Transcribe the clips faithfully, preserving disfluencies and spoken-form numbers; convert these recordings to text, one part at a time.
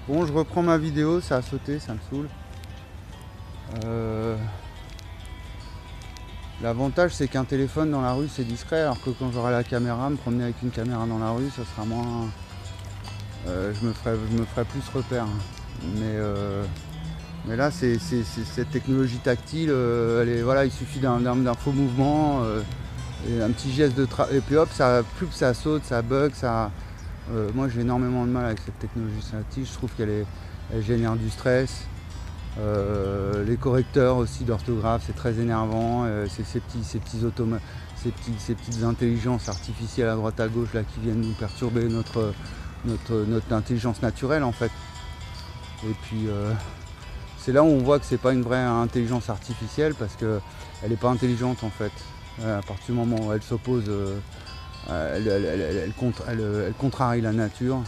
Bon, je reprends ma vidéo, ça a sauté, ça me saoule. Euh, L'avantage, c'est qu'un téléphone dans la rue, c'est discret, alors que quand j'aurai la caméra, me promener avec une caméra dans la rue, ça sera moins... Euh, je, me ferai, je me ferai plus repère. Mais, euh, mais là, c'est cette technologie tactile, euh, elle est, voilà, il suffit d'un faux mouvement, euh, et un petit geste de tra... Et puis hop, ça, plus que ça saute, ça bug, ça... Euh, moi, j'ai énormément de mal avec cette technologie tactile, je trouve qu'elle elle génère du stress. Euh, les correcteurs aussi d'orthographe, c'est très énervant. Euh, c'est ces petits, ces petits automa ces, petits, ces petites intelligences artificielles à droite à gauche là qui viennent nous perturber notre, notre, notre intelligence naturelle en fait. Et puis euh, c'est là où on voit que c'est pas une vraie intelligence artificielle parce que elle n'est pas intelligente en fait. Euh, à partir du moment où elle s'oppose, euh, elle, elle, elle, elle, elle, contra elle, elle contrarie la nature.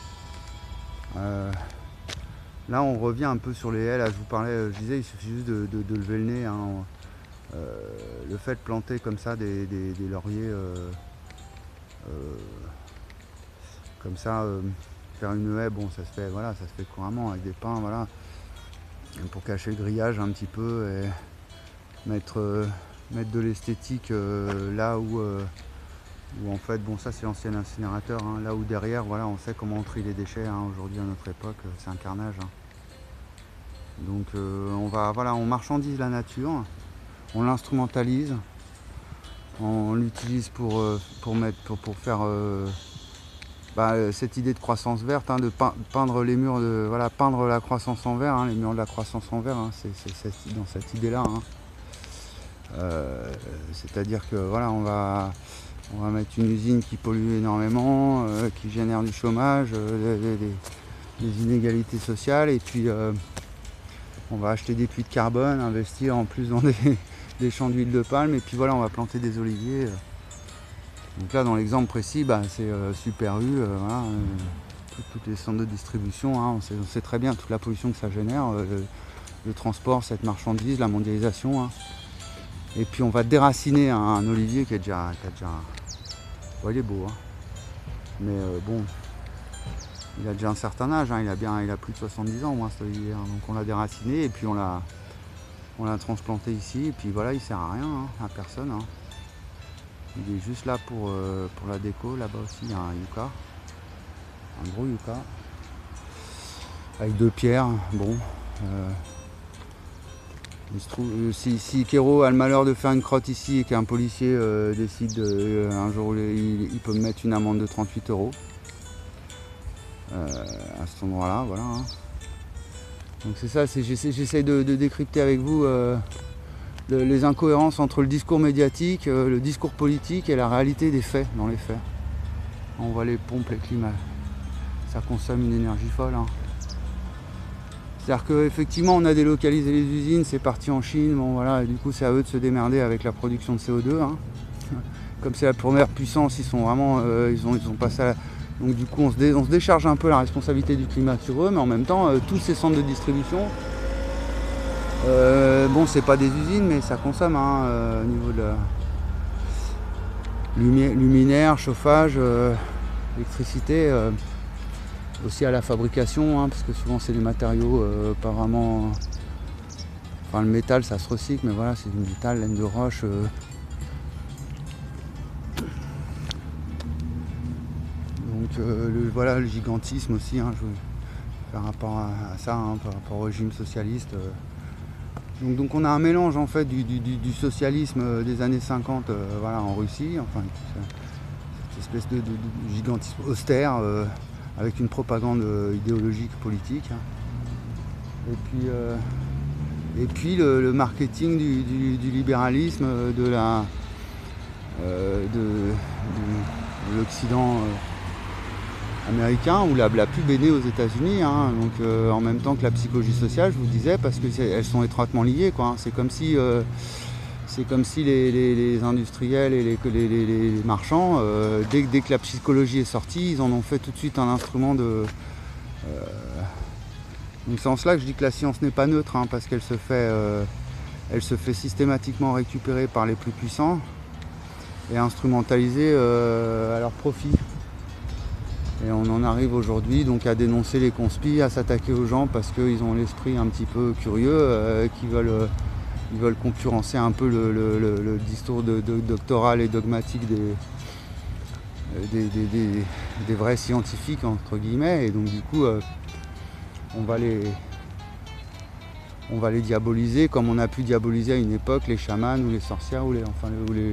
Euh, Là, on revient un peu sur les haies. Là, je vous parlais, je disais, il suffit juste de, de, de lever le nez. Hein. Euh, le fait de planter comme ça des, des, des lauriers, euh, euh, comme ça, euh, faire une haie, bon, ça se fait, voilà, ça se fait couramment avec des pins, voilà, pour cacher le grillage un petit peu et mettre, euh, mettre de l'esthétique euh, là où, euh, où en fait, bon, ça c'est l'ancien incinérateur. Hein, là où derrière, voilà, on sait comment on trie les déchets. Hein, aujourd'hui, à notre époque, c'est un carnage. Hein. Donc euh, on va, voilà, on marchandise la nature, on l'instrumentalise, on l'utilise pour, euh, pour, mettre, pour, pour faire euh, bah, cette idée de croissance verte, hein, de peindre les murs, de, voilà, peindre la croissance en vert, hein, les murs de la croissance en vert, hein, c'est dans cette idée-là. Hein. Euh, C'est-à-dire que voilà, on va, on va mettre une usine qui pollue énormément, euh, qui génère du chômage, euh, des, des inégalités sociales, et puis euh, on va acheter des puits de carbone, investir en plus dans des, des champs d'huile de palme, et puis voilà, on va planter des oliviers. Donc là, dans l'exemple précis, bah, c'est euh, Super U, euh, voilà, euh, tout, toutes les centres de distribution, hein, on, sait, on sait très bien toute la pollution que ça génère, euh, le, le transport, cette marchandise, la mondialisation. Hein. Et puis on va déraciner un, un olivier qui est déjà... Qui a déjà... Bon, il est beau, hein. Mais euh, bon... Il a déjà un certain âge, hein, il, a bien, il a plus de soixante-dix ans, moi, cet olivier. Hein. Donc on l'a déraciné et puis on l'a on l'a transplanté ici. Et puis voilà, il sert à rien, hein, à personne. Hein. Il est juste là pour, euh, pour la déco. Là-bas aussi, il y a un yucca. Un gros yucca. Avec deux pierres. Bon. Euh, il se trouve, euh, si, si Kero a le malheur de faire une crotte ici et qu'un policier euh, décide euh, un jour, il, il peut me mettre une amende de trente-huit euros. Euh, à cet endroit là, voilà. Hein. Donc c'est ça, j'essaie de, de décrypter avec vous euh, le, les incohérences entre le discours médiatique, euh, le discours politique et la réalité des faits, dans les faits. On voit les pompes, les climats, ça consomme une énergie folle. Hein. C'est-à-dire qu'effectivement on a délocalisé les usines, c'est parti en Chine, bon voilà, et du coup c'est à eux de se démerder avec la production de C O deux. Hein. Comme c'est la première puissance, ils sont vraiment, euh, ils ont, ils ont passé à la... Donc du coup on se, dé, on se décharge un peu la responsabilité du climat sur eux, mais en même temps euh, tous ces centres de distribution, euh, bon c'est pas des usines mais ça consomme hein, euh, au niveau de la luminaire, chauffage, euh, électricité, euh, aussi à la fabrication, hein, parce que souvent c'est des matériaux euh, pas vraiment... Enfin le métal ça se recycle, mais voilà c'est du métal, laine de roche. Euh, Donc euh, le, voilà le gigantisme aussi, hein, je veux faire rapport à, à ça, hein, par rapport au régime socialiste. Euh. Donc, donc on a un mélange en fait du, du, du socialisme des années cinquante euh, voilà, en Russie, enfin cette espèce de, de, de gigantisme austère euh, avec une propagande idéologique, politique. Hein. Et puis, euh, et puis le, le marketing du, du, du libéralisme, de la euh, de, de, de l'Occident. Euh, américain où la, la pub est née aux États-Unis, hein, donc euh, en même temps que la psychologie sociale, je vous disais, parce qu'elles sont étroitement liées, quoi. Hein. C'est comme si, euh, c'est comme si les, les, les industriels et les, les, les, les marchands, euh, dès, dès que la psychologie est sortie, ils en ont fait tout de suite un instrument de. Euh, donc c'est en cela que je dis que la science n'est pas neutre, hein, parce qu'elle se fait, euh, elle se fait systématiquement récupérer par les plus puissants et instrumentaliser euh, à leur profit. Et on en arrive aujourd'hui donc à dénoncer les conspis, à s'attaquer aux gens parce qu'ils ont l'esprit un petit peu curieux, euh, qui veulent, euh, ils veulent concurrencer un peu le, le, le, le discours de, de, doctoral et dogmatique des, des, des, des, des vrais scientifiques entre guillemets. Et donc du coup, euh, on va les on va les diaboliser comme on a pu diaboliser à une époque les chamans ou les sorcières ou les enfin ou les,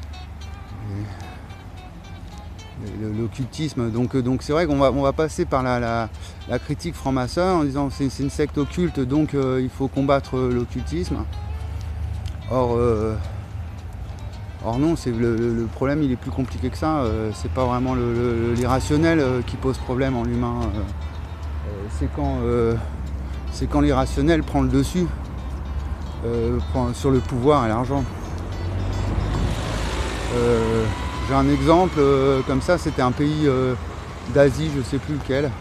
les l'occultisme. Donc donc c'est vrai qu'on va on va passer par la, la, la critique franc-maçon en disant c'est c'est une secte occulte, donc euh, il faut combattre l'occultisme. Or euh, or non, c'est le, le problème il est plus compliqué que ça. Euh, c'est pas vraiment le, le, l'irrationnel euh, qui pose problème en l'humain. Euh, euh, c'est quand euh, c'est quand l'irrationnel prend le dessus euh, prend sur le pouvoir et l'argent. Euh, j'ai un exemple euh, comme ça, c'était un pays euh, d'Asie, je sais plus lequel,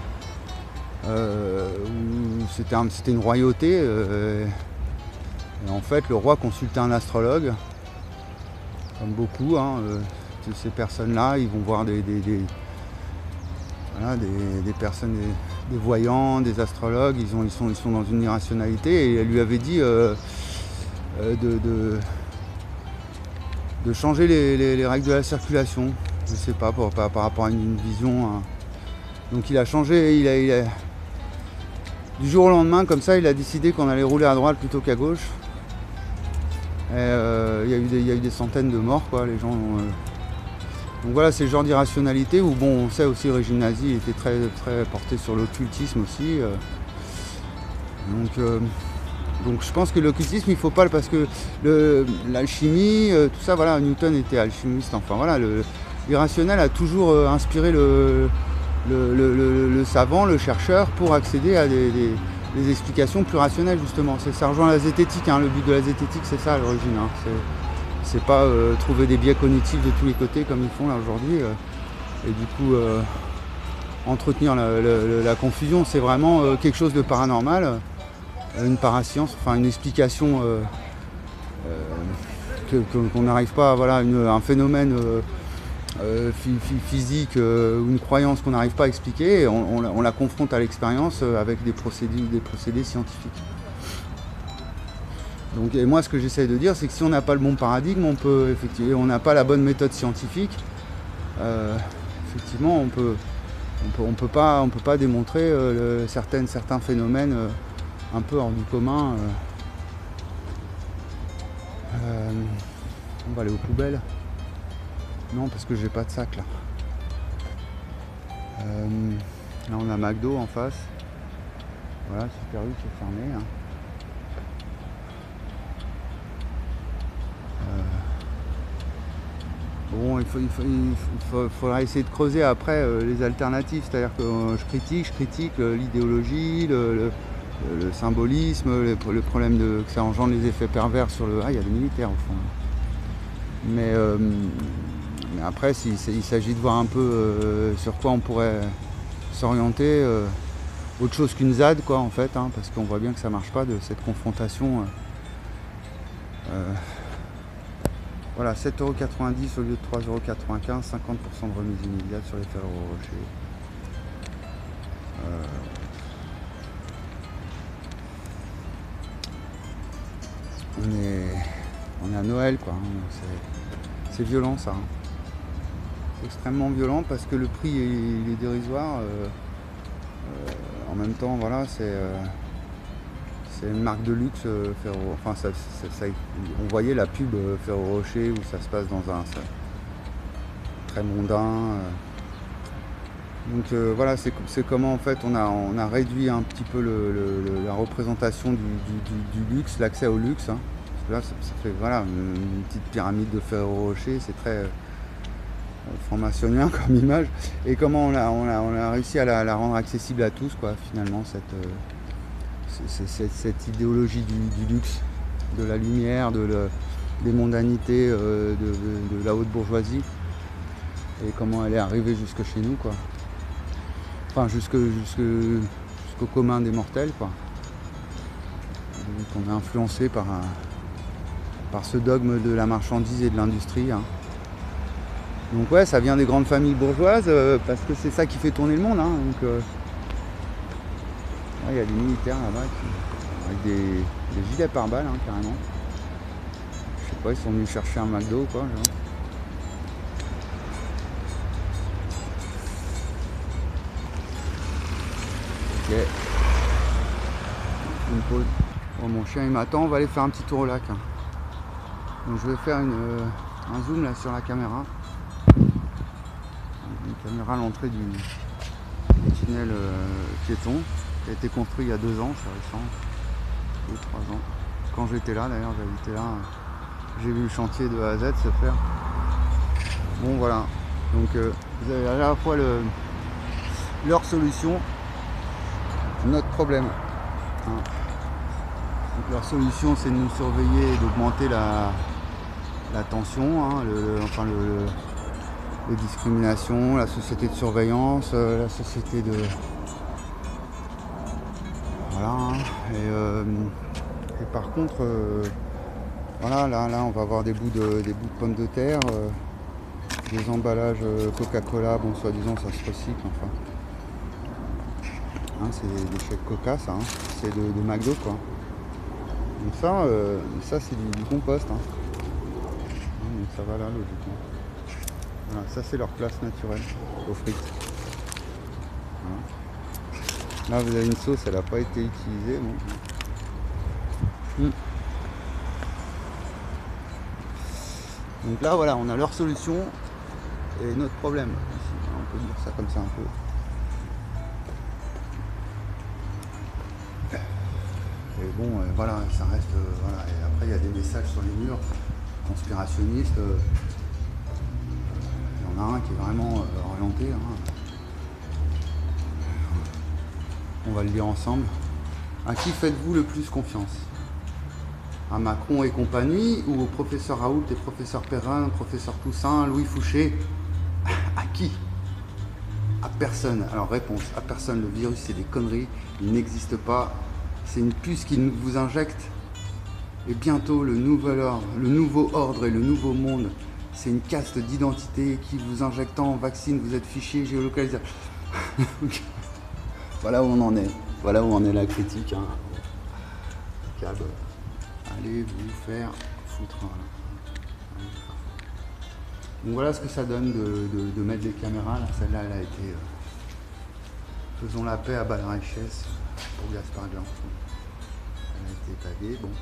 euh, où c'était, un, c'était une royauté, euh, et en fait le roi consultait un astrologue, comme beaucoup, hein, euh, ces personnes-là, ils vont voir des, des, des, voilà, des, des personnes, des, des voyants, des astrologues, ils, ont, ils, sont, ils sont dans une irrationalité, et elle lui avait dit euh, euh, de... de de changer les, les, les règles de la circulation, je sais pas, par, par, par rapport à une, une vision. Hein. Donc il a changé, il a, il a, du jour au lendemain, comme ça, il a décidé qu'on allait rouler à droite plutôt qu'à gauche. Et, euh, il, y a eu des, il y a eu des centaines de morts, quoi, les gens ont, euh... Donc voilà, c'est le genre d'irrationalité où, bon, on sait aussi le régime nazi était très, très porté sur l'occultisme aussi. Euh... Donc... Euh... Donc je pense que l'occultisme, il faut pas, parce que le, l'alchimie, euh, tout ça, voilà, Newton était alchimiste, enfin voilà, le, l'irrationnel a toujours euh, inspiré le, le, le, le, le savant, le chercheur, pour accéder à des, des, des explications plus rationnelles, justement. C'est, ça rejoint la zététique, hein, le but de la zététique, c'est ça à l'origine. Hein, c'est, c'est pas euh, trouver des biais cognitifs de tous les côtés comme ils font là aujourd'hui, euh, et du coup euh, entretenir la, la, la confusion, c'est vraiment euh, quelque chose de paranormal. Une parascience, enfin une explication euh, euh, que, que, qu'on n'arrive pas à, voilà, une, un phénomène euh, euh, physique euh, ou une croyance qu'on n'arrive pas à expliquer, et on, on, on la confronte à l'expérience euh, avec des procédés, des procédés scientifiques. Donc, et moi ce que j'essaie de dire, c'est que si on n'a pas le bon paradigme, on peut effectivement, on n'a pas la bonne méthode scientifique, euh, effectivement on peut on peut, on peut pas on peut pas démontrer euh, le, certaines, certains phénomènes euh, un peu hors du commun. Euh, euh, on va aller aux poubelles. Non, parce que j'ai pas de sac là. Euh, là on a McDo en face. Voilà, Super U qui est fermé. Hein. Euh, bon, il, faut, il, faut, il faut, faudra essayer de creuser après euh, les alternatives. C'est-à-dire que euh, je critique, je critique euh, l'idéologie, le, le le symbolisme, le, le problème de, que ça engendre les effets pervers sur le... Ah, il y a des militaires au fond. Mais, euh, mais après, il, il s'agit de voir un peu euh, sur quoi on pourrait s'orienter. Euh, autre chose qu'une Z A D, quoi, en fait, hein, parce qu'on voit bien que ça marche pas, de cette confrontation. Euh, euh, voilà, sept euros quatre-vingt-dix au lieu de trois euros quatre-vingt-quinze, cinquante pour cent de remise immédiate sur les Ferrero Rocher. Euh, On est, on est à Noël, quoi. C'est, c'est violent, ça. C'est extrêmement violent parce que le prix est, il est dérisoire. Euh, euh, en même temps, voilà, c'est, euh, c'est une marque de luxe, euh, Ferrero. Enfin, ça, ça, ça, on voyait la pub euh, Ferrero Rocher où ça se passe dans un ça, très mondain. Euh. Donc euh, voilà, c'est, c'est comment en fait on a, on a réduit un petit peu le, le, la représentation du, du, du, du luxe, l'accès au luxe. Hein. Parce que là, ça, ça fait voilà, une, une petite pyramide de Ferrero Rocher, c'est très euh, franc-maçonnien comme image. Et comment on a, on a, on a réussi à la, la rendre accessible à tous, quoi, finalement, cette, euh, cette, cette, cette idéologie du, du luxe, de la lumière, de le, des mondanités, euh, de, de, de la haute bourgeoisie. Et comment elle est arrivée jusque chez nous, quoi. Enfin, jusque, jusque, jusqu'au commun des mortels, quoi. Donc on est influencé par, un, par ce dogme de la marchandise et de l'industrie. Hein. Donc ouais, ça vient des grandes familles bourgeoises, euh, parce que c'est ça qui fait tourner le monde. Hein, donc euh, il ouais, y a des militaires là-bas qui, avec des, des gilets pare-balles hein, carrément. Je sais pas, ils sont venus chercher un McDo ou quoi. Genre. Ok. Une pause. Bon, mon chien il m'attend, on va aller faire un petit tour au lac. Hein. Donc je vais faire une, euh, un zoom là sur la caméra. Une caméra à l'entrée du, du tunnel euh, piéton qui a été construit il y a deux ans, c'est récent, deux, trois ans. Quand j'étais là d'ailleurs, j'habitais là, j'ai vu le chantier de A à Z se faire. Bon voilà, donc euh, vous avez à la fois le, leur solution, notre problème. Hein. Donc leur solution c'est de nous surveiller et d'augmenter la, la tension, hein, le, le, enfin le, le les discriminations, la société de surveillance, euh, la société de... Voilà. Hein. Et, euh, et par contre, euh, voilà, là, là, on va avoir des bouts de, des bouts de pommes de terre, euh, des emballages euh, Coca-Cola, bon, soi-disant, ça se recycle, enfin. Hein, c'est des déchets de Coca, ça, hein. C'est de, de McDo, quoi. Donc ça, euh, ça c'est du, du compost, hein. Donc ça va là, logiquement. Voilà, ça c'est leur place naturelle aux frites. Voilà. Là vous avez une sauce, elle n'a pas été utilisée. Bon. Mmh. Donc là voilà, on a leur solution et notre problème. On peut dire ça comme ça un peu. Et bon, euh, voilà, ça reste. Euh, voilà. Et après il y a des messages sur les murs conspirationnistes. Euh, Il y en a un qui est vraiment euh, orienté. Hein. On va le lire ensemble. À qui faites-vous le plus confiance? À Macron et compagnie ou au professeur Raoult et professeur Perrin, professeur Toussaint, Louis Fouché? À qui? À personne. Alors réponse, à personne. Le virus c'est des conneries, il n'existe pas. C'est une puce qui vous injecte. Et bientôt le nouvel ordre, le nouveau ordre et le nouveau monde. C'est une caste d'identité qui vous injectant en vaccine, vous êtes fiché géolocalisé. Voilà où on en est. Voilà où en est la critique. Hein. Cab. Allez vous faire foutre. Voilà. Donc voilà ce que ça donne de, de, de mettre des caméras. Celle-là, elle a été... Euh, faisons la paix à Balrachès pour Gaspard Glan. Elle a été taguée. Bon.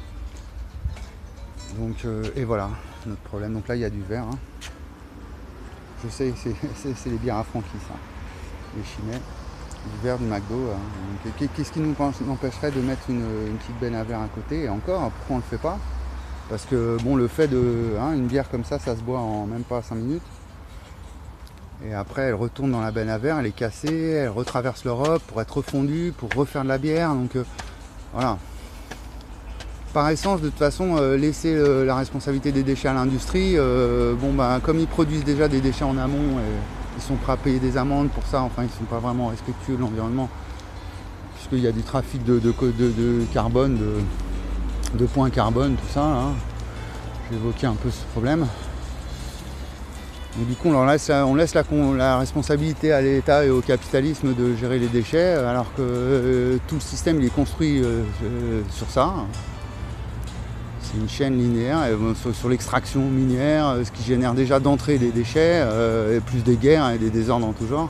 Donc, euh, et voilà notre problème. Donc là, il y a du verre. Hein. Je sais, c'est les bières à Francky, ça. Les Chimay. Du verre du McDo. Hein. Qu'est-ce qui nous empêcherait de mettre une, une petite benne à verre à côté? Et encore, pourquoi on ne le fait pas? Parce que bon, le fait de... Hein, une bière comme ça, ça se boit en même pas cinq minutes. Et après, elle retourne dans la benne à verre, elle est cassée, elle retraverse l'Europe pour être refondue, pour refaire de la bière. Donc euh, voilà. Par essence, de toute façon, euh, laisser euh, la responsabilité des déchets à l'industrie, euh, bon bah comme ils produisent déjà des déchets en amont, et ils sont prêts à payer des amendes pour ça, enfin ils ne sont pas vraiment respectueux de l'environnement, puisqu'il y a du trafic de, de, de, de carbone, de, de points carbone, tout ça. Hein. J'ai évoqué un peu ce problème. Donc, du coup, on laisse, on laisse la, la responsabilité à l'État et au capitalisme de gérer les déchets, alors que euh, tout le système il est construit euh, euh, sur ça. C'est une chaîne linéaire et, euh, sur, sur l'extraction minière, euh, ce qui génère déjà d'entrée des déchets, euh, et plus des guerres et des désordres en tout genre.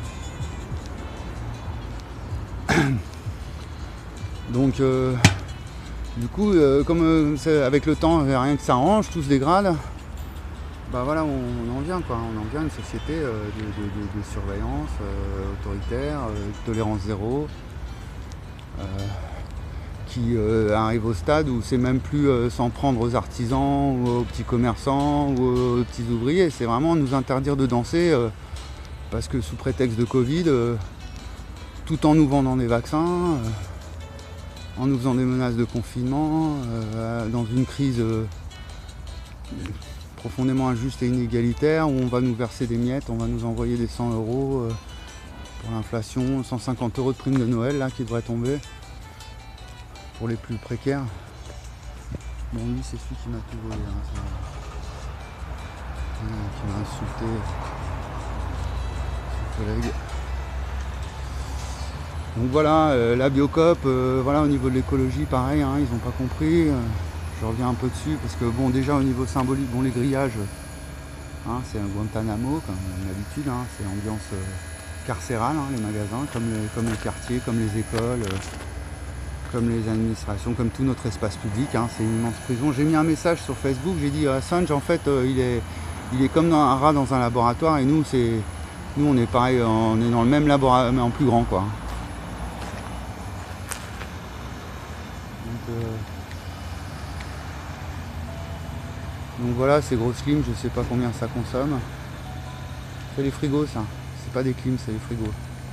Donc, euh, du coup, euh, comme euh, avec le temps, rien que ça range, tout se dégrade. Bah voilà, on, on en vient quoi, on en vient à une société euh, de, de, de, de surveillance euh, autoritaire, euh, tolérance zéro, euh, qui euh, arrive au stade où c'est même plus euh, s'en prendre aux artisans, ou aux petits commerçants, ou aux petits ouvriers, c'est vraiment nous interdire de danser euh, parce que sous prétexte de Covid, euh, tout en nous vendant des vaccins, euh, en nous faisant des menaces de confinement, euh, dans une crise euh, profondément injuste et inégalitaire, où on va nous verser des miettes, on va nous envoyer des cent euros euh, pour l'inflation, cent cinquante euros de prime de Noël là qui devrait tomber pour les plus précaires. Bon, lui c'est celui qui m'a tout volé. Hein, qui m'a insulté, son collègue. Donc voilà, euh, la Biocop, euh, voilà, au niveau de l'écologie, pareil, hein, ils n'ont pas compris. Euh, je reviens un peu dessus parce que bon, déjà au niveau symbolique, bon, les grillages, hein, c'est un Guantanamo comme d'habitude, hein, c'est l'ambiance euh, carcérale, hein, les magasins, comme les, comme les quartiers, comme les écoles. Euh, comme les administrations, comme tout notre espace public, hein, c'est une immense prison. J'ai mis un message sur Facebook, j'ai dit Assange en fait euh, il, est, il est comme dans un rat dans un laboratoire et nous c'est nous on est pareil, on est dans le même laboratoire mais en plus grand quoi. Donc, euh, donc voilà, ces grosses clims, je sais pas combien ça consomme. C'est les frigos ça, c'est pas des clims, c'est les frigos.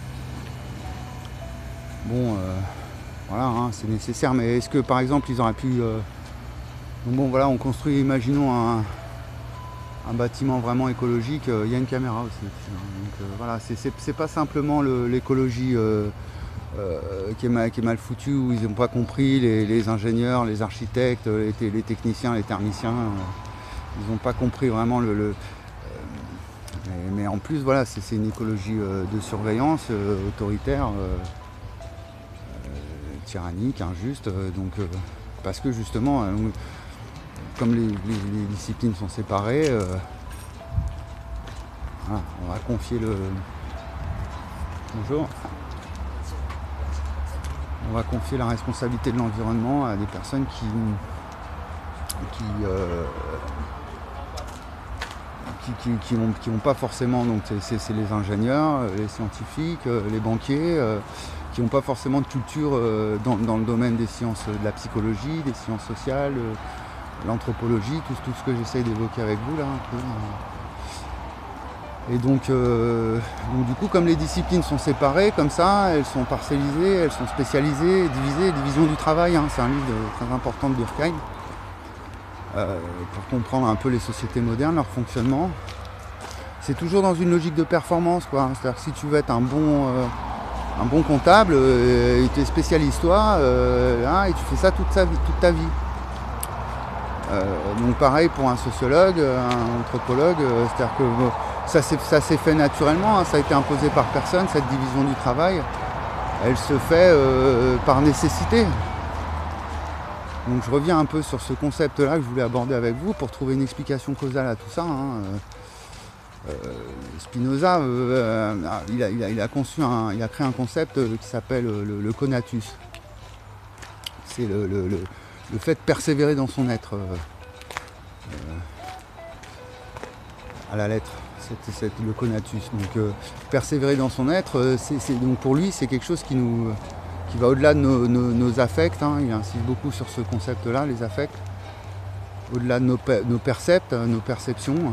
Bon euh, voilà, hein, c'est nécessaire, mais est-ce que par exemple ils auraient pu... Euh... Donc bon voilà, on construit, imaginons un, un bâtiment vraiment écologique, il euh, y a une caméra aussi. Donc euh, voilà, c'est pas simplement l'écologie euh, euh, qui, qui est mal foutue, où ils n'ont pas compris, les, les ingénieurs, les architectes, les, les techniciens, les thermiciens, euh, ils n'ont pas compris vraiment le... le euh, mais, mais en plus voilà, c'est une écologie euh, de surveillance euh, autoritaire. Euh, tyrannique, injuste, euh, donc euh, parce que justement, euh, comme les, les, les disciplines sont séparées, euh, voilà, on va confier le bonjour, on va confier la responsabilité de l'environnement à des personnes qui qui euh, qui, qui, qui, ont, qui ont pas forcément, donc c'est les ingénieurs, les scientifiques, les banquiers. Euh, qui n'ont pas forcément de culture euh, dans, dans le domaine des sciences, de la psychologie, des sciences sociales, euh, l'anthropologie, tout, tout ce que j'essaye d'évoquer avec vous là un peu. Et donc, euh, donc du coup, comme les disciplines sont séparées comme ça, elles sont parcellisées, elles sont spécialisées, divisées, division du travail, hein, c'est un livre très important de Durkheim, euh, pour comprendre un peu les sociétés modernes, leur fonctionnement. C'est toujours dans une logique de performance, quoi. C'est-à-dire que si tu veux être un bon... Euh, Un bon comptable, euh, il t'est spécialiste toi, euh, hein, et tu fais ça toute, sa vie, toute ta vie. Euh, donc pareil pour un sociologue, un anthropologue, euh, c'est-à-dire que euh, ça s'est fait naturellement, hein, ça a été imposé par personne, cette division du travail, elle se fait euh, par nécessité. Donc je reviens un peu sur ce concept-là que je voulais aborder avec vous pour trouver une explication causale à tout ça. Hein. Euh, Spinoza, euh, il, a, il, a, il a conçu, un, il a créé un concept qui s'appelle le, le conatus. C'est le, le, le, le fait de persévérer dans son être, euh, euh, à la lettre. C'est le conatus. Donc euh, persévérer dans son être, c'est donc pour lui, c'est quelque chose qui nous, qui va au-delà de nos, nos, nos affects. Hein. Il insiste beaucoup sur ce concept-là, les affects, au-delà de nos, nos percepts, nos perceptions.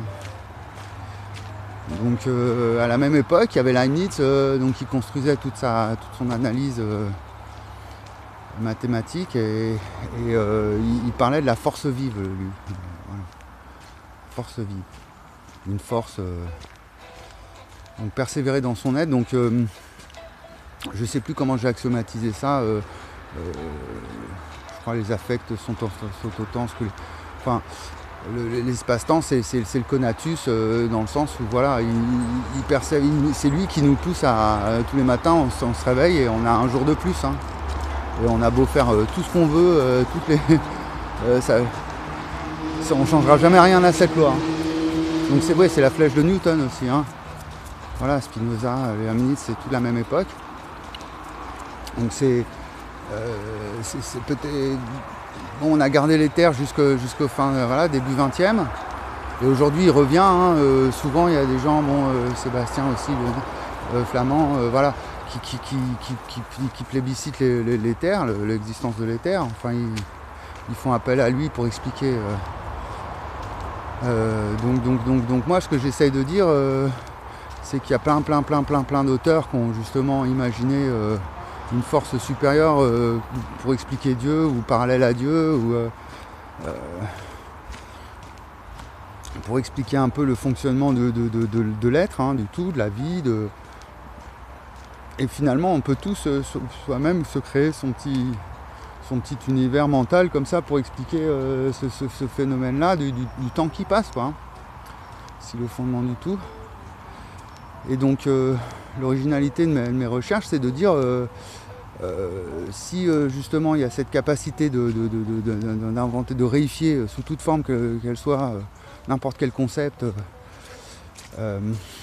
Donc euh, à la même époque, il y avait Leibniz euh, donc, qui construisait toute, sa, toute son analyse euh, mathématique et, et euh, il, il parlait de la force vive, lui. Voilà. Force vive. Une force... Euh, donc persévérer dans son être. Donc euh, je ne sais plus comment j'ai axiomatisé ça. Euh, euh, je crois que les affects sont, sont autant que... Enfin, l'espace-temps, c'est le conatus euh, dans le sens où voilà, il, il c'est lui qui nous pousse à, à tous les matins, on, on se réveille et on a un jour de plus. Hein. Et on a beau faire euh, tout ce qu'on veut, euh, toutes les, euh, ça, ça, on ne changera jamais rien à cette loi. Hein. Donc c'est vrai, c'est la flèche de Newton aussi. Hein. Voilà, Spinoza, Leibniz, c'est toute la même époque. Donc c'est euh, peut-être... Bon, on a gardé les terres jusqu'au jusqu'au fin, voilà, début vingtième. Et aujourd'hui, il revient. Hein, euh, souvent, il y a des gens, bon, euh, Sébastien aussi, le, euh, Flamand, euh, voilà, qui, qui, qui, qui, qui, qui plébiscitent les, les, les terres, l'existence de l'éther. Enfin, ils, ils font appel à lui pour expliquer. Euh, euh, donc, donc, donc, donc, moi, ce que j'essaye de dire, euh, c'est qu'il y a plein, plein, plein, plein, plein d'auteurs qui ont justement imaginé. Euh, une force supérieure euh, pour expliquer Dieu ou parallèle à Dieu ou euh, euh, pour expliquer un peu le fonctionnement de, de, de, de, de l'être, hein, du tout, de la vie. De... Et finalement, on peut tous euh, soi-même se créer son petit, son petit univers mental comme ça pour expliquer euh, ce, ce, ce phénomène-là du, du, du temps qui passe, quoi. c'est le fondement du tout. Et donc euh, l'originalité de mes, de mes recherches, c'est de dire euh, euh, si euh, justement il y a cette capacité de, de, de, de, de, d'inventer, de réifier sous toute forme que, qu'elle soit euh, n'importe quel concept, euh,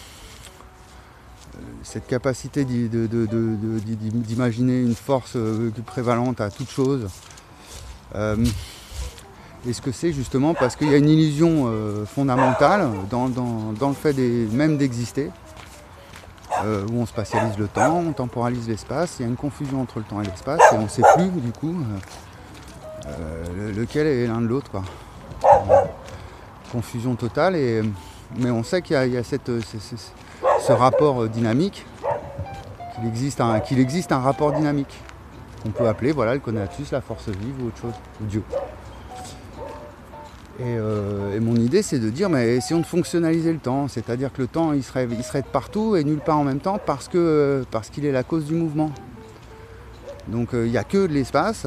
cette capacité d'y, de, de, de, de, d'imaginer une force euh, prévalente à toute chose. Euh, et ce que c'est justement parce qu'il y a une illusion euh, fondamentale dans, dans, dans le fait des, même d'exister. Euh, où on spatialise le temps, on temporalise l'espace, il y a une confusion entre le temps et l'espace et on ne sait plus du coup euh, euh, lequel est l'un de l'autre, quoi. Euh, confusion totale, et, mais on sait qu'il y a, il y a cette, ce, ce, ce rapport dynamique, qu'il existe, un, qu'il existe un rapport dynamique qu'on peut appeler voilà, le conatus, la force vive ou autre chose, ou Dieu. Et, euh, et mon idée, c'est de dire, mais essayons de fonctionnaliser le temps, c'est-à-dire que le temps, il serait, il serait de partout et nulle part en même temps parce que, parce qu'il est la cause du mouvement. Donc euh, il n'y a que de l'espace,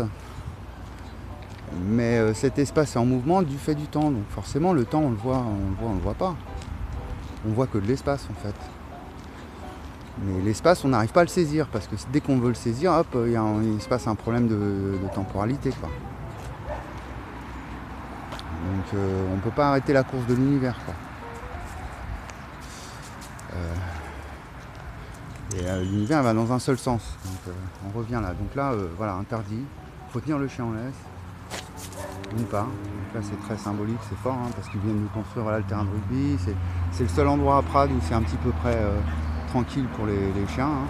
mais euh, cet espace est en mouvement du fait du temps. Donc forcément, le temps, on le voit, on le voit, on le voit pas. On voit que de l'espace en fait. Mais l'espace, on n'arrive pas à le saisir parce que dès qu'on veut le saisir, hop, il, y a un, il se passe un problème de, de temporalité, quoi. Donc euh, on ne peut pas arrêter la course de l'univers, quoi. Euh, et euh, l'univers va dans un seul sens. Donc euh, on revient là. Donc là, euh, voilà, interdit. Il faut tenir le chien en laisse. D'une part. Donc là c'est très symbolique, c'est fort, hein, parce qu'ils viennent de construire voilà, le terrain de rugby. C'est, c'est le seul endroit à Prades où c'est un petit peu près euh, tranquille pour les, les chiens. Hein.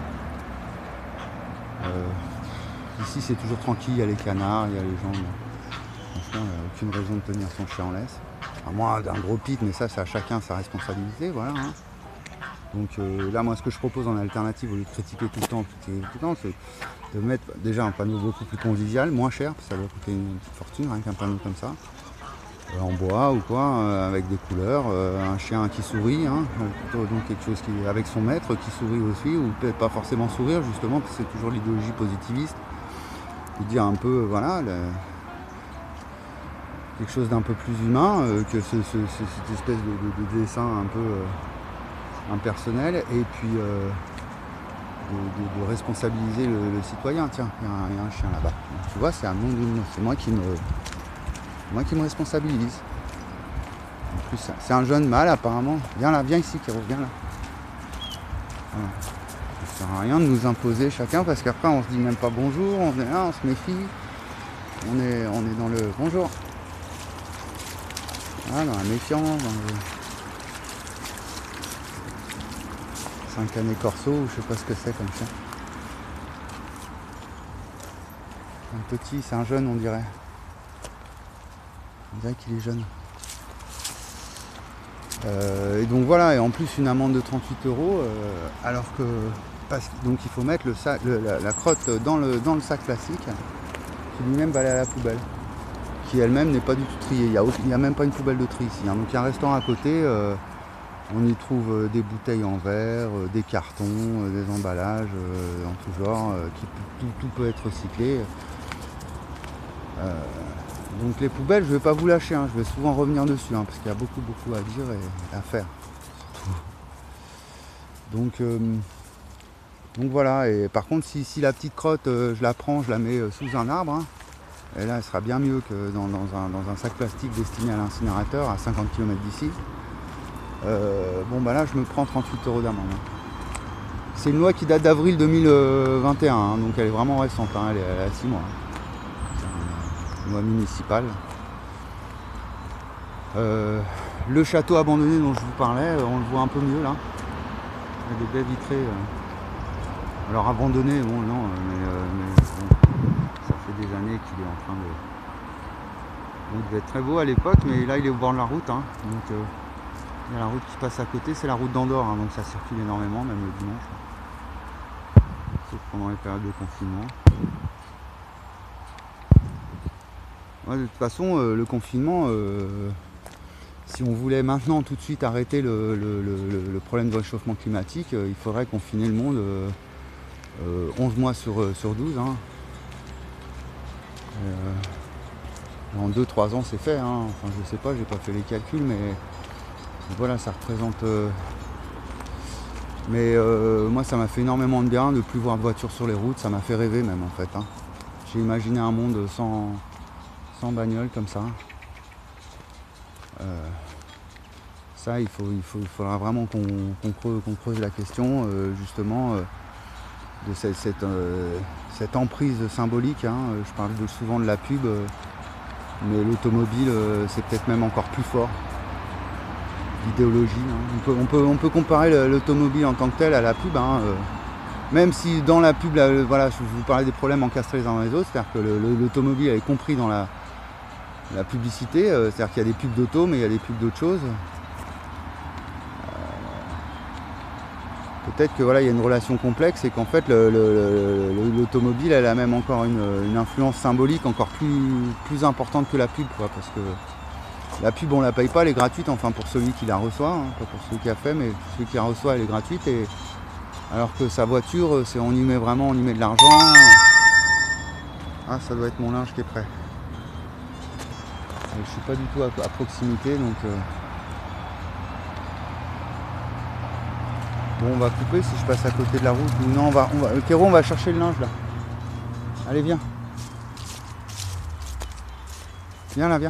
Euh, ici c'est toujours tranquille, il y a les canards, il y a les gens. Franchement, il n'y a aucune raison de tenir son chien en laisse. À moins d'un gros pic, mais ça, c'est à chacun sa responsabilité, voilà. Hein. Donc euh, là, moi, ce que je propose en alternative, au lieu de critiquer tout le temps, critiquer tout le temps, c'est de mettre déjà un panneau beaucoup plus convivial, moins cher, parce que ça doit coûter une petite fortune, rien qu'un panneau comme ça, euh, en bois ou quoi, euh, avec des couleurs, euh, un chien qui sourit, hein, plutôt donc quelque chose qui, avec son maître qui sourit aussi, ou peut-être pas forcément sourire, justement, parce que c'est toujours l'idéologie positiviste, de dire un peu, voilà, le, quelque chose d'un peu plus humain euh, que ce, ce, ce, cette espèce de, de, de dessin un peu euh, impersonnel, et puis euh, de, de, de responsabiliser le, le citoyen. Tiens, il y, y a un chien là-bas. Donc, tu vois, c'est un nom d'une, c'est moi qui me, moi qui me responsabilise. En plus, c'est un jeune mâle apparemment. Viens là, viens ici, Kéro, viens là. Voilà. Ça ne sert à rien de nous imposer chacun parce qu'après on se dit même pas bonjour, on est là, on se méfie. On est, on est dans le bonjour. Ah, dans la méfiance, dans le cinq années corso, ou je sais pas ce que c'est comme ça. Un petit, c'est un jeune on dirait. On dirait qu'il est jeune. Euh, et donc voilà, et en plus une amende de trente-huit euros, euh, alors que parce, donc il faut mettre le sac, le, la, la crotte dans le, dans le sac plastique, qui lui-même va aller à la poubelle. Qui elle-même n'est pas du tout triée. Il n'y a, a même pas une poubelle de tri ici. Hein. Donc il y a un restaurant à côté, euh, on y trouve euh, des bouteilles en verre, euh, des cartons, euh, des emballages euh, en tout genre, euh, qui, tout, tout peut être recyclé. Euh, donc les poubelles, je ne vais pas vous lâcher, hein. Je vais souvent revenir dessus, hein, parce qu'il y a beaucoup beaucoup à dire et à faire. Surtout. Donc, euh, donc voilà, et par contre si, si la petite crotte, euh, je la prends, je la mets euh, sous un arbre, hein, et là, elle sera bien mieux que dans, dans, un, dans un sac plastique destiné à l'incinérateur à cinquante kilomètres d'ici. Euh, bon, bah là, je me prends trente-huit euros d'amende. C'est une loi qui date d'avril deux mille vingt et un, hein, donc elle est vraiment récente, hein, elle, est, elle a six mois. Hein. C'est une loi municipale. Euh, le château abandonné dont je vous parlais, on le voit un peu mieux là. Il y a des baies vitrées. Euh. Alors abandonné, bon, non, mais, euh, mais bon. Des années qu'il est en train de... Donc, il devait être très beau à l'époque, mais là il est au bord de la route, hein. Donc euh, il y a la route qui passe à côté, c'est la route d'Andorre, hein, donc ça circule énormément, même le dimanche, sauf pendant les périodes de confinement. Ouais, de toute façon, euh, le confinement, euh, si on voulait maintenant tout de suite arrêter le, le, le, le problème de réchauffement climatique, euh, il faudrait confiner le monde euh, euh, onze mois sur, euh, sur douze. Hein. Euh, en deux trois ans c'est fait, hein. Enfin je sais pas, j'ai pas fait les calculs, mais Voilà, ça représente... Euh... Mais euh, moi, ça m'a fait énormément de bien de ne plus voir de voitures sur les routes. Ça m'a fait rêver même, en fait. Hein. J'ai imaginé un monde sans, sans bagnole comme ça. Euh... Ça, il, faut, il, faut, il faudra vraiment qu'on qu'on creuse, qu'on creuse la question, euh, justement, euh, de cette, cette, euh, cette emprise symbolique. Hein. Je parle de, souvent de la pub, euh, mais l'automobile, euh, c'est peut-être même encore plus fort. L'idéologie. Hein. On, peut, on, peut, on peut comparer l'automobile en tant que telle à la pub. Hein, euh, même si dans la pub, là, voilà, je vous parlais des problèmes encastrés les uns dans les autres, c'est-à-dire que l'automobile est compris dans la, la publicité, euh, c'est-à-dire qu'il y a des pubs d'auto, mais il y a des pubs d'autres choses. Peut-être que voilà, il y a une relation complexe et qu'en fait l'automobile elle a même encore une, une influence symbolique encore plus, plus importante que la pub, quoi, parce que la pub on la paye pas, elle est gratuite, enfin pour celui qui la reçoit, hein, pas pour celui qui a fait, mais pour celui qui la reçoit elle est gratuite, et alors que sa voiture, c'est on y met vraiment, on y met de l'argent. Ah, ça doit être mon linge qui est prêt. Je suis pas du tout à, à proximité, donc euh... bon, on va couper si je passe à côté de la route. Non, on va, on va... Kéro, on va chercher le linge là. Allez, viens. Viens là, viens.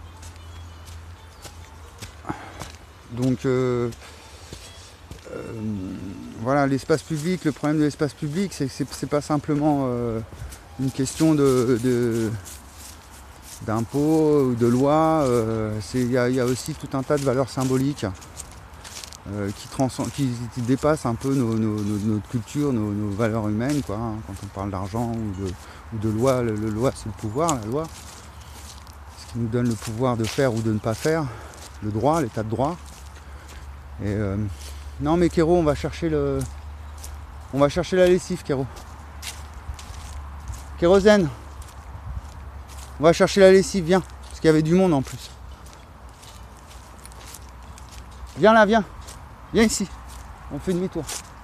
Donc, euh... Euh... voilà, l'espace public. Le problème de l'espace public, c'est que c'est pas simplement euh, une question de, de... d'impôts ou de lois. Euh, il y, y a aussi tout un tas de valeurs symboliques. Euh, qui, qui, qui dépassent un peu nos, nos, nos, notre culture, nos, nos valeurs humaines, quoi, hein, quand on parle d'argent ou de, ou de loi. Le, le loi, c'est le pouvoir, la loi. Ce qui nous donne le pouvoir de faire ou de ne pas faire. Le droit, l'état de droit. Et euh, non mais Kéro, on va chercher le. On va chercher la lessive, Kéro. Kérosène. On va chercher la lessive, viens. Parce qu'il y avait du monde en plus. Viens là, viens. Viens ici, on fait demi-tour.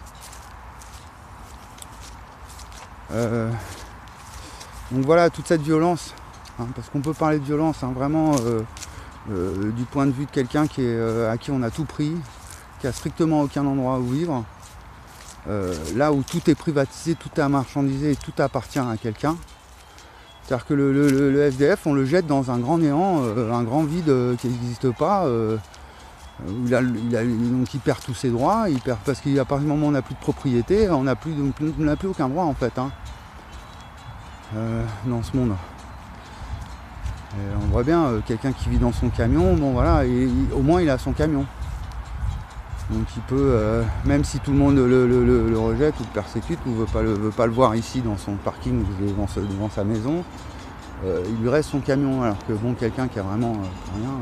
Euh, donc voilà, toute cette violence, hein, parce qu'on peut parler de violence, hein, vraiment euh, euh, du point de vue de quelqu'un qui est, euh, à qui on a tout pris, qui a strictement aucun endroit où vivre, euh, là où tout est privatisé, tout est marchandisé et tout appartient à quelqu'un. C'est-à-dire que le, le, le F D F, on le jette dans un grand néant, euh, un grand vide euh, qui n'existe pas. Euh, Où il, a, il, a, donc il perd tous ses droits, il perd, parce qu'à partir du moment où on n'a plus de propriété, on n'a plus, plus, plus aucun droit en fait, hein, euh, dans ce monde. Et on voit bien euh, quelqu'un qui vit dans son camion, bon voilà, et, il, au moins il a son camion. Donc il peut, euh, même si tout le monde le, le, le, le rejette ou le persécute ou ne veut pas le, veut pas le voir ici dans son parking devant, devant sa maison, euh, il lui reste son camion, alors que bon, quelqu'un qui a vraiment euh, rien.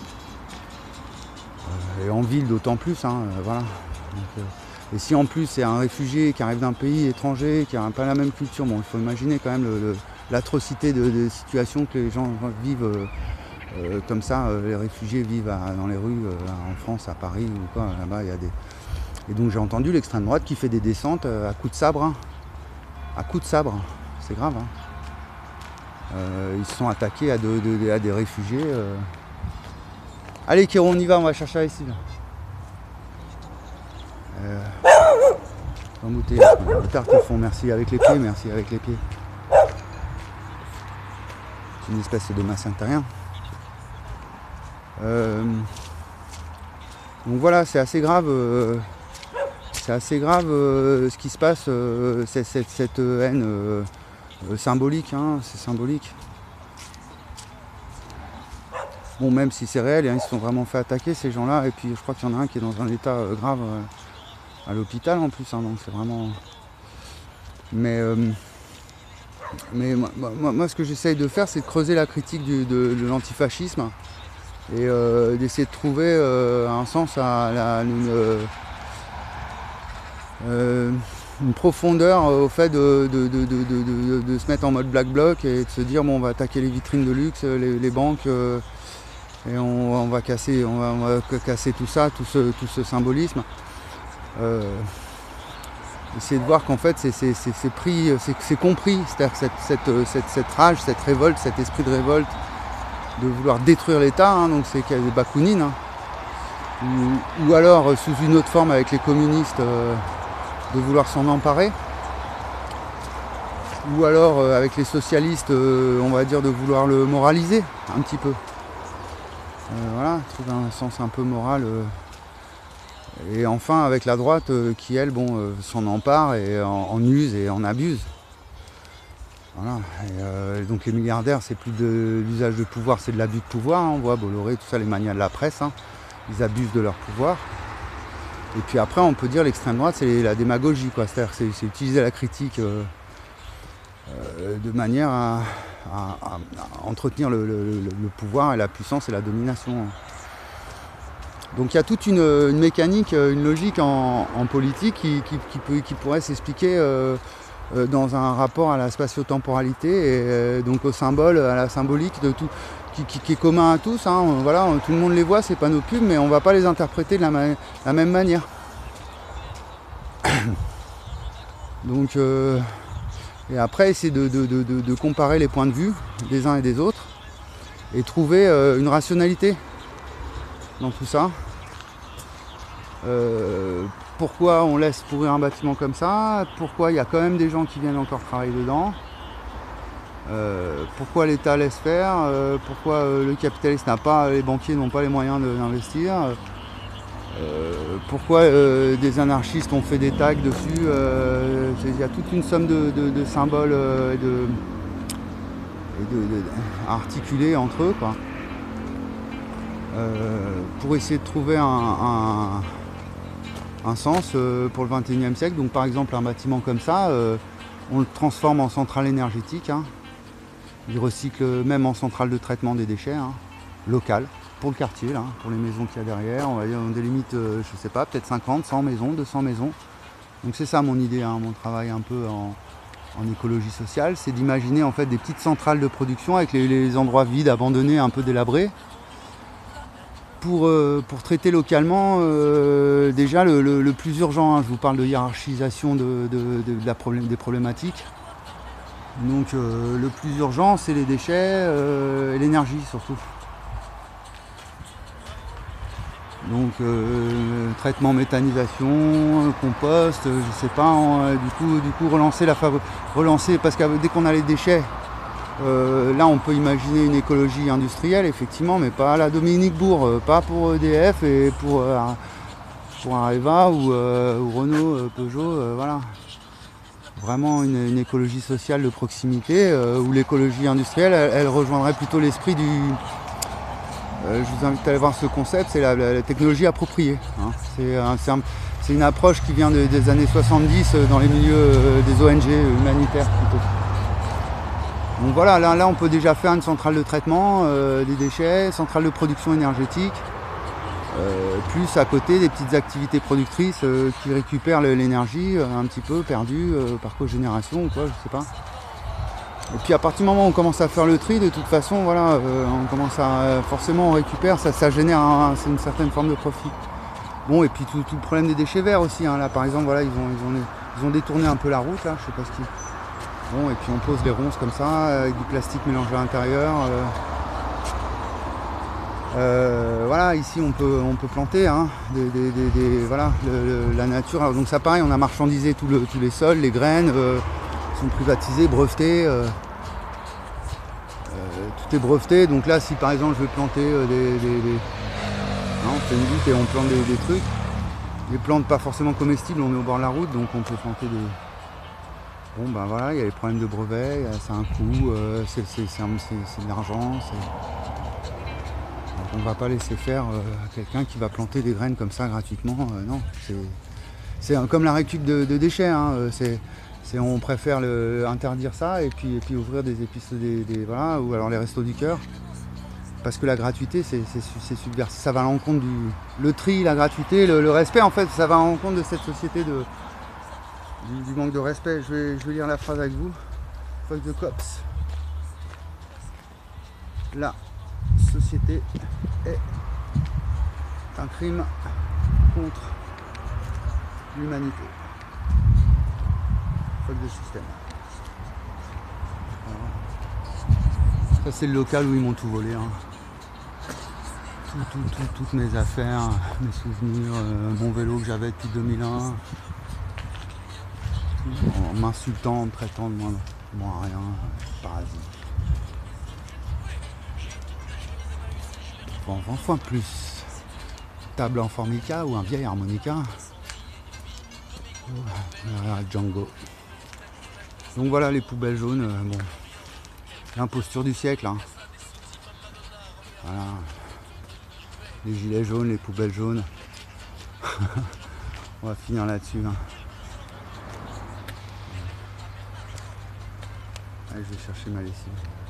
Et en ville d'autant plus, hein, euh, voilà. Donc, euh, et si en plus c'est un réfugié qui arrive d'un pays étranger, qui n'a pas la même culture, bon, il faut imaginer quand même l'atrocité de, de situations que les gens vivent euh, euh, comme ça. Euh, les réfugiés vivent à, dans les rues, euh, en France, à Paris ou quoi, là-bas il y a des. Et donc j'ai entendu l'extrême droite qui fait des descentes euh, à coups de sabre, hein. À coups de sabre, c'est grave. Hein. Euh, ils se sont attaqués à, de, de, à des réfugiés. Euh, Allez Kéro, on y va, on va chercher ici. Euh, embouté, le tarte au fond, merci avec les pieds, merci avec les pieds. C'est une espèce de masse intérieure. Euh, donc voilà, c'est assez grave, euh, c'est assez grave euh, ce qui se passe, euh, cette, cette, cette haine euh, euh, symbolique, hein, c'est symbolique. Bon, même si c'est réel, hein, ils se sont vraiment fait attaquer ces gens-là, et puis je crois qu'il y en a un qui est dans un état euh, grave euh, à l'hôpital en plus, hein, donc c'est vraiment. Mais, euh, mais moi, moi, moi, ce que j'essaye de faire, c'est de creuser la critique du, de, de l'antifascisme et euh, d'essayer de trouver euh, un sens à la, une, euh, euh, une profondeur au fait de, de, de, de, de, de, de se mettre en mode black bloc et de se dire bon, on va attaquer les vitrines de luxe, les, les banques. Euh, Et on, on, va casser, on, va, on va casser tout ça, tout ce, tout ce symbolisme. Euh, essayer de voir qu'en fait c'est pris, c'est compris, c'est-à-dire cette, cette, cette, cette rage, cette révolte, cet esprit de révolte, de vouloir détruire l'État, hein, donc c'est des Bakounine. Hein. ou, ou alors euh, sous une autre forme avec les communistes euh, de vouloir s'en emparer, ou alors euh, avec les socialistes, euh, on va dire, de vouloir le moraliser un petit peu. Euh, voilà, trouver un sens un peu moral. Euh, et enfin avec la droite euh, qui, elle, bon, euh, s'en empare et en, en use et en abuse. Voilà. Et, euh, donc les milliardaires, c'est plus de l'usage de pouvoir, c'est de l'abus de pouvoir. Hein. On voit Bolloré, tout ça, les manias de la presse, hein. Ils abusent de leur pouvoir. Et puis après, on peut dire l'extrême droite, c'est la démagogie, quoi. C'est-à-dire c'est, c'est utiliser la critique euh, euh, de manière à, à, à entretenir le, le, le pouvoir et la puissance et la domination. Donc il y a toute une, une mécanique, une logique en, en politique qui, qui, qui, peut, qui pourrait s'expliquer euh, euh, dans un rapport à la spatio-temporalité et euh, donc au symbole, à la symbolique de tout, qui, qui, qui est commun à tous. Hein. Voilà, tout le monde les voit, ces panneaux pubs, mais on ne va pas les interpréter de la, ma- la même manière. Donc, euh, et après, essayer de, de, de, de, de comparer les points de vue des uns et des autres et trouver euh, une rationalité dans tout ça. Euh, pourquoi on laisse pourrir un bâtiment comme ça? Pourquoi il y a quand même des gens qui viennent encore travailler dedans? euh, Pourquoi l'État laisse faire? euh, Pourquoi euh, le capitaliste n'a pas, les banquiers n'ont pas les moyens de, d'investir? euh, Pourquoi euh, des anarchistes ont fait des tags dessus? euh, Il y a toute une somme de, de, de symboles euh, et de, et de, de, à articuler entre eux, quoi. Euh, pour essayer de trouver un, un, un sens euh, pour le vingt et unième siècle. Donc par exemple un bâtiment comme ça, euh, on le transforme en centrale énergétique. Hein. Il recycle même en centrale de traitement des déchets, hein, locale, pour le quartier, là, pour les maisons qu'il y a derrière. On va dire on délimite, euh, je sais pas, peut-être cinquante, cent maisons, deux cents maisons. Donc c'est ça mon idée, hein, mon travail un peu en, en écologie sociale, c'est d'imaginer en fait des petites centrales de production avec les, les endroits vides, abandonnés, un peu délabrés. Pour, euh, pour traiter localement euh, déjà le, le, le plus urgent. Hein. Je vous parle de hiérarchisation de, de, de, de la problème, des problématiques. Donc euh, le plus urgent, c'est les déchets euh, et l'énergie surtout. Donc euh, traitement, méthanisation, compost, euh, je sais pas. Hein, du coup, du coup relancer la fav- relancer parce que dès qu'on a les déchets. Euh, là on peut imaginer une écologie industrielle effectivement, mais pas à la Dominique Bourg, euh, pas pour E D F et pour, euh, pour Areva ou, euh, ou Renault, euh, Peugeot, euh, voilà. Vraiment une, une écologie sociale de proximité euh, où l'écologie industrielle elle, elle rejoindrait plutôt l'esprit du... Euh, je vous invite à aller voir ce concept, c'est la, la, la technologie appropriée. Hein. C'est, un, c'est, un, c'est une approche qui vient de, des années soixante-dix euh, dans les milieux euh, des O N G euh, humanitaires plutôt. Donc voilà, là, là on peut déjà faire une centrale de traitement euh, des déchets, centrale de production énergétique, euh, plus à côté des petites activités productrices euh, qui récupèrent l'énergie euh, un petit peu perdue euh, par cogénération ou quoi, je sais pas. Et puis à partir du moment où on commence à faire le tri, de toute façon, voilà, euh, on commence à forcément on récupère, ça, ça génère un, c'est une certaine forme de profit. Bon, et puis tout, tout le problème des déchets verts aussi, hein, là par exemple, voilà, ils ont, ils ont, ils ont détourné un peu la route là, je sais pas ce qu'ils. Bon, et puis on pose les ronces comme ça, avec du plastique mélangé à l'intérieur. Euh, euh, voilà, ici on peut, on peut planter, hein, des, des, des, des, voilà, le, le, la nature. Alors, donc ça pareil, on a marchandisé tout le, tous les sols, les graines euh, sont privatisées, brevetées. Euh, euh, tout est breveté, donc là si par exemple je veux planter euh, des, des, des... Non, on fait une lutte et on plante des, des trucs. Les plantes pas forcément comestibles, on est au bord de la route, donc on peut planter des... Bon ben voilà, il y a les problèmes de brevets, c'est un coût, euh, c'est, c'est, c'est, c'est, c'est de l'argent. C'est... Donc on ne va pas laisser faire euh, quelqu'un qui va planter des graines comme ça gratuitement. Euh, non, c'est, c'est comme la récup de, de déchets. Hein, c'est, c'est, on préfère le, interdire ça et puis, et puis ouvrir des épices, des, des, voilà, ou alors les restos du cœur. Parce que la gratuité, c'est, c'est, c'est subversif. Ça va à l'encontre du le tri, la gratuité, le, le respect. En fait, ça va à l'encontre de cette société de Du, du manque de respect. Je vais, je vais lire la phrase avec vous. Fuck the cops. La société est un crime contre l'humanité. Fuck the système. Voilà. Ça c'est le local où ils m'ont tout volé. Hein. tout, tout, tout, toutes mes affaires, mes souvenirs, euh, mon vélo que j'avais depuis deux mille un, en m'insultant, en me traitant de moi, moi rien, parasite. Bon, vingt fois plus. Table en formica ou un vieil harmonica. Voilà, Django. Donc voilà les poubelles jaunes. Euh, bon, l'imposture du siècle. Hein. Voilà. Les gilets jaunes, les poubelles jaunes. On va finir là-dessus. Hein. Allez, je vais chercher ma lessive.